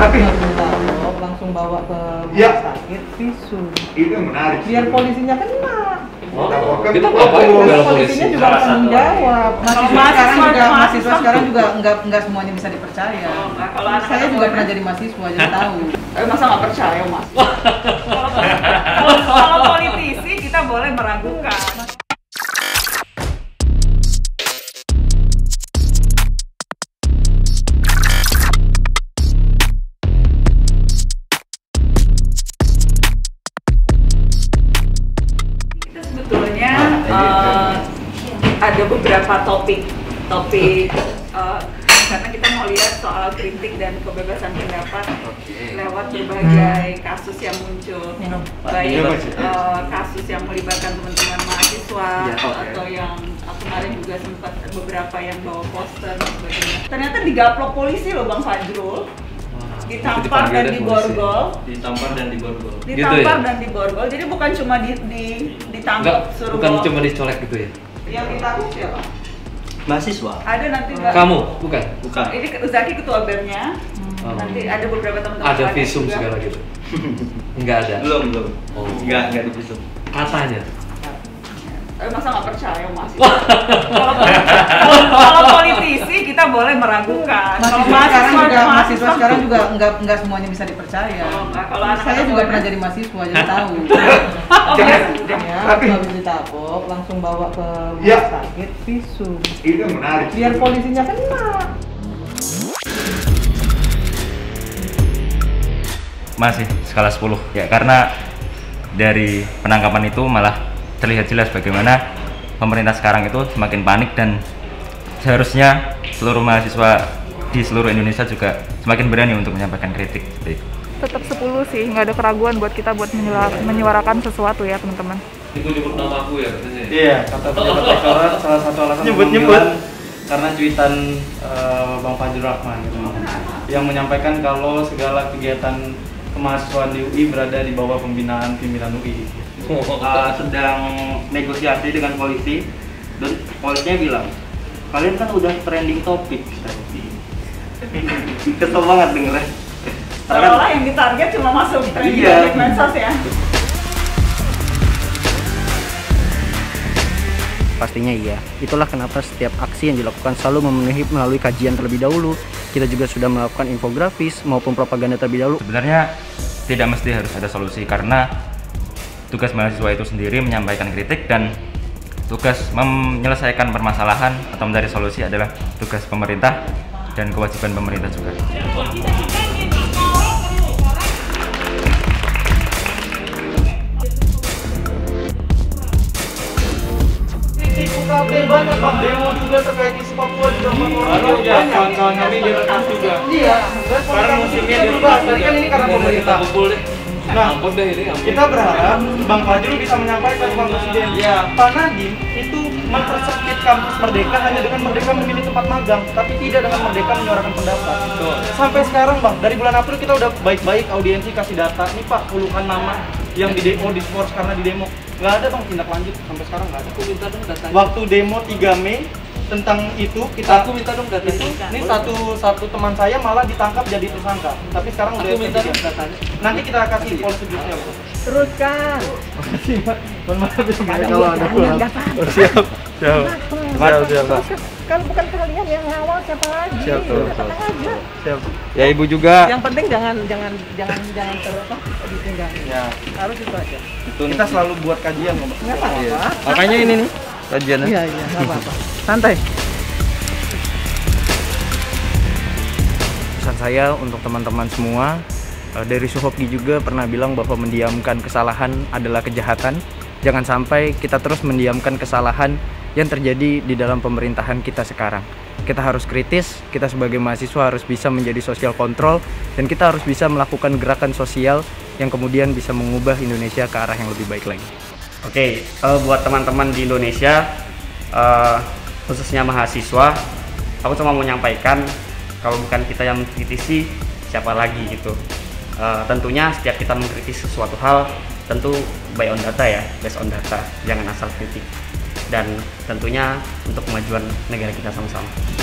Tapi langsung bawa ke ya, rumah sakit visum. itu yang menarik. Biar polisinya kena. Kita ngapain kalau polisi? Polisinya juga tanggung jawab. Mahasiswa sekarang juga nggak semuanya bisa dipercaya. Kalau saya juga pernah jadi mahasiswa, jadi tahu. Tapi masa nggak percaya, Mas? Kalau politisi kita boleh meragukan. Ada beberapa topik karena kita mau lihat soal kritik dan kebebasan pendapat lewat berbagai kasus yang muncul, baik kasus yang melibatkan teman-teman mahasiswa atau yang kemarin juga sempat beberapa yang bawa poster dan sebagainya. Ternyata digaplok polisi loh Bang Fajrul. Ditampar dan diborgol. Dan diborgol. Jadi bukan cuma ditangkap suruh bukan cuma dicolek gitu ya. Yang ditangkap siapa? Mahasiswa. Ada nanti Mbak. Kamu? Bukan. Ini Zaki ketua BEM-nya. Nanti ada beberapa teman-teman. Ada visum segala gitu. Enggak ada. Belum. Oh. Enggak di visum. Katanya. Tapi masa nggak percaya Mas? Kalau politisi kita boleh meragukan. Mahasiswa sekarang juga nggak semuanya bisa dipercaya. Kalau saya juga pernah jadi mahasiswa, jadi tahu. Tapi habis ditabok langsung bawa ke rumah ya, sakit visum. itu yang menarik. Biar polisinya kena. Masih skala 10 ya, karena dari penangkapan itu malah terlihat jelas bagaimana pemerintah sekarang itu semakin panik, dan seharusnya seluruh mahasiswa di seluruh Indonesia juga semakin berani untuk menyampaikan kritik. Tetap 10 sih, nggak ada keraguan buat kita buat menyuarakan sesuatu ya teman-teman. Itu nyebut nama aku ya katanya. Iya, kata pejabat rektorat salah satu alasan nyebut karena cuitan Bang Fajrul Rahman gitu, yang menyampaikan kalau segala kegiatan kemahasiswaan di UI berada di bawah pembinaan pimpinan UI. Sedang negosiasi dengan polisi, dan polisinya bilang kalian kan udah trending topik. Kesel banget dengernya. Seolah yang ditarget cuma masuk trending topik medsos ya. Pastinya iya. Itulah kenapa setiap aksi yang dilakukan selalu melalui kajian terlebih dahulu. Kita juga sudah melakukan infografis maupun propaganda terlebih dahulu. Sebenarnya tidak mesti harus ada solusi, karena tugas mahasiswa itu sendiri menyampaikan kritik, dan tugas menyelesaikan permasalahan atau mencari solusi adalah tugas pemerintah dan kewajiban pemerintah juga. Banyak Bang, demo juga terkait isu Papua di orang kawan-kawan kami direkam juga. Iya, sekarang musimnya dirubah. Tadi kan ini karena pemerintah. Nah, kita berharap Bang Fajrul bisa menyampaikan ke Bang Presiden, Pak Nadiem itu mempersempit kampus Merdeka hanya dengan Merdeka memilih tempat magang, tapi tidak dengan Merdeka menyuarakan pendapat. Sampai sekarang Bang, dari bulan April kita udah baik-baik audiensi kasih data. Nih Pak, puluhan nama yang di demo, diskors karena di demo. Nggak ada Bang tindak lanjut, sampai sekarang nggak ada. Aku minta dong datanya. Waktu demo 3 Mei tentang itu kita minta dong datanya. Ini satu teman saya malah ditangkap jadi tersangka, tapi sekarang udah minta dong datanya. Nanti kita kasih polisi judicial. Teruskan. Makasih Pak. Mohon maaf ya Kalau ada pulang. Siap. Kalau bukan kalian yang ngawal, siapa lagi? Siap. Aja. Ya Ibu juga. Yang penting jangan ditinggal. Ya. Harus itu aja. Kita selalu buat kajian Mbak. Nggak apa-apa. Makanya ini nih kajiannya. Iya, nggak apa-apa. Santai. Pesan saya untuk teman-teman semua, dari Suhopgi juga pernah bilang bahwa mendiamkan kesalahan adalah kejahatan. Jangan sampai kita terus mendiamkan kesalahan yang terjadi di dalam pemerintahan kita sekarang. Kita harus kritis, kita sebagai mahasiswa harus bisa menjadi social control, dan kita harus bisa melakukan gerakan sosial yang kemudian bisa mengubah Indonesia ke arah yang lebih baik lagi. Oke, buat teman-teman di Indonesia, khususnya mahasiswa, aku cuma mau menyampaikan kalau bukan kita yang mengkritisi, siapa lagi gitu. Tentunya setiap kita mengkritisi sesuatu hal, tentu based on data, jangan asal kritik. Dan tentunya untuk kemajuan negara kita sama-sama.